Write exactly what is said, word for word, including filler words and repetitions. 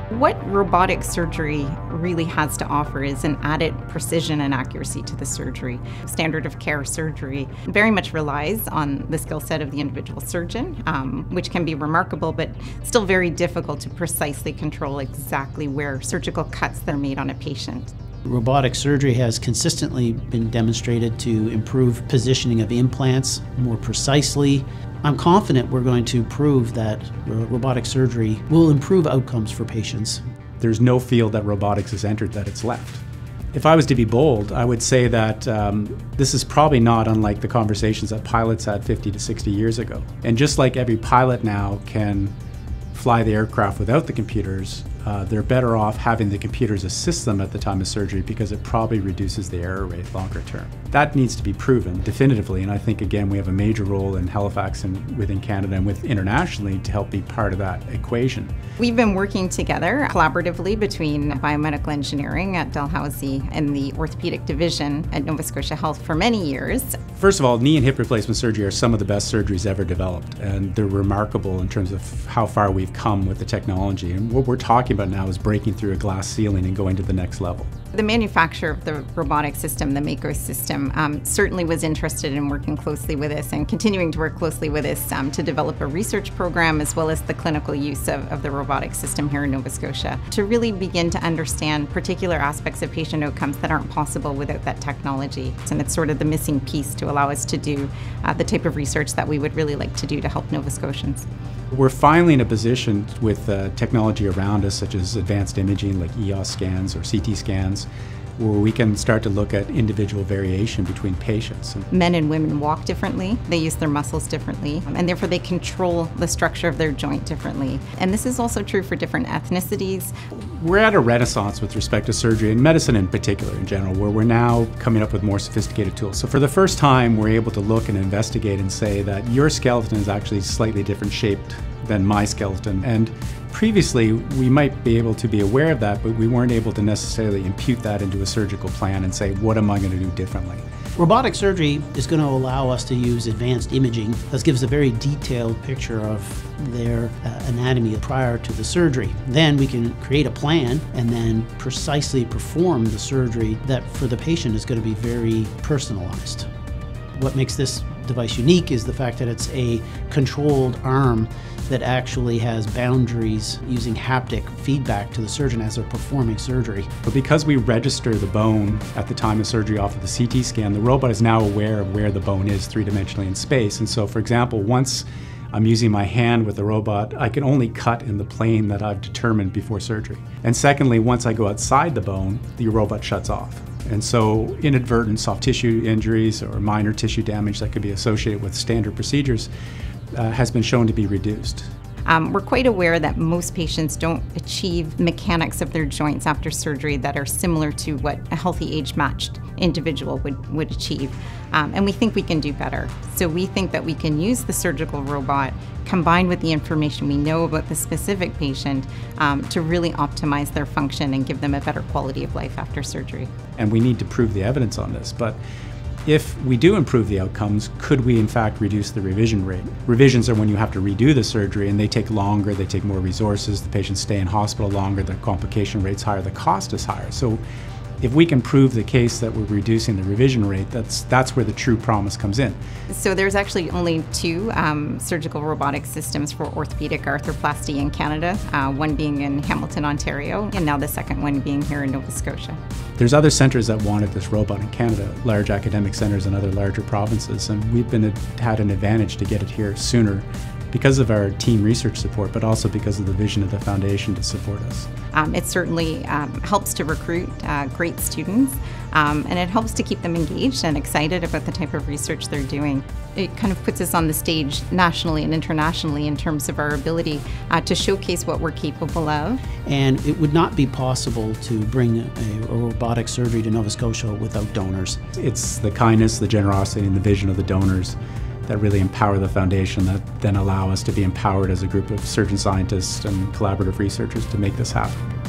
What robotic surgery really has to offer is an added precision and accuracy to the surgery. Standard of care surgery very much relies on the skill set of the individual surgeon, um, which can be remarkable, but still very difficult to precisely control exactly where surgical cuts that are made on a patient. Robotic surgery has consistently been demonstrated to improve positioning of implants more precisely. I'm confident we're going to prove that robotic surgery will improve outcomes for patients. There's no field that robotics has entered that it's left. If I was to be bold, I would say that um, this is probably not unlike the conversations that pilots had fifty to sixty years ago. And just like every pilot now can fly the aircraft without the computers, uh, they're better off having the computers assist them at the time of surgery because it probably reduces the error rate longer term. That needs to be proven definitively, and I think again we have a major role in Halifax and within Canada and with internationally to help be part of that equation. We've been working together collaboratively between biomedical engineering at Dalhousie and the orthopedic division at Nova Scotia Health for many years. First of all, knee and hip replacement surgery are some of the best surgeries ever developed, and they're remarkable in terms of how far we've come with the technology. And what we're talking about now is breaking through a glass ceiling and going to the next level. The manufacturer of the robotic system, the Mako system, um, certainly was interested in working closely with us and continuing to work closely with us um, to develop a research program as well as the clinical use of, of the robotic system here in Nova Scotia to really begin to understand particular aspects of patient outcomes that aren't possible without that technology. And it's sort of the missing piece to allow us to do uh, the type of research that we would really like to do to help Nova Scotians. We're finally in a position with uh, technology around us, such as advanced imaging like E O S scans or C T scans, where we can start to look at individual variation between patients. Men and women walk differently, they use their muscles differently, and therefore they control the structure of their joint differently. And this is also true for different ethnicities. We're at a renaissance with respect to surgery and medicine in particular in general, where we're now coming up with more sophisticated tools. So for the first time, we're able to look and investigate and say that your skeleton is actually slightly different shaped than my skeleton. And previously, we might be able to be aware of that, but we weren't able to necessarily impute that into a surgical plan and say, what am I going to do differently? Robotic surgery is going to allow us to use advanced imaging that gives a very detailed picture of their uh, anatomy prior to the surgery. Then we can create a plan and then precisely perform the surgery that for the patient is going to be very personalized. What makes this device unique is the fact that it's a controlled arm that actually has boundaries using haptic feedback to the surgeon as they're performing surgery. But because we register the bone at the time of surgery off of the C T scan, the robot is now aware of where the bone is three-dimensionally in space. And so, for example, once I'm using my hand with the robot, I can only cut in the plane that I've determined before surgery. And secondly, once I go outside the bone, the robot shuts off. And so inadvertent soft tissue injuries or minor tissue damage that could be associated with standard procedures uh, has been shown to be reduced. Um, we're quite aware that most patients don't achieve mechanics of their joints after surgery that are similar to what a healthy age-matched individual would, would achieve. Um, and we think we can do better. So we think that we can use the surgical robot combined with the information we know about the specific patient um, to really optimize their function and give them a better quality of life after surgery. And we need to prove the evidence on this. But if we do improve the outcomes, could we in fact reduce the revision rate? Revisions are when you have to redo the surgery and they take longer, they take more resources, the patients stay in hospital longer, the complication rate's higher, the cost is higher. So if we can prove the case that we're reducing the revision rate, that's, that's where the true promise comes in. So there's actually only two um, surgical robotic systems for orthopedic arthroplasty in Canada, uh, one being in Hamilton, Ontario, and now the second one being here in Nova Scotia. There's other centres that wanted this robot in Canada, large academic centres in other larger provinces, and we've been had an advantage to get it here sooner because of our team research support, but also because of the vision of the foundation to support us. Um, it certainly um, helps to recruit uh, great students, um, and it helps to keep them engaged and excited about the type of research they're doing. It kind of puts us on the stage nationally and internationally in terms of our ability uh, to showcase what we're capable of. And it would not be possible to bring a, a robotic surgery to Nova Scotia without donors. It's the kindness, the generosity, and the vision of the donors that really empower the foundation, that then allow us to be empowered as a group of surgeon scientists and collaborative researchers to make this happen.